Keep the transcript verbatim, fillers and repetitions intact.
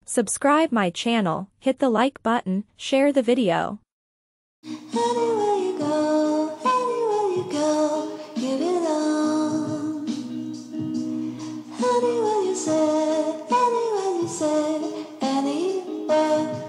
Subscribe my channel, hit the like button, share the video. Anywhere you go, anywhere you go, you belong. Anywhere you say, anywhere you say, anywhere.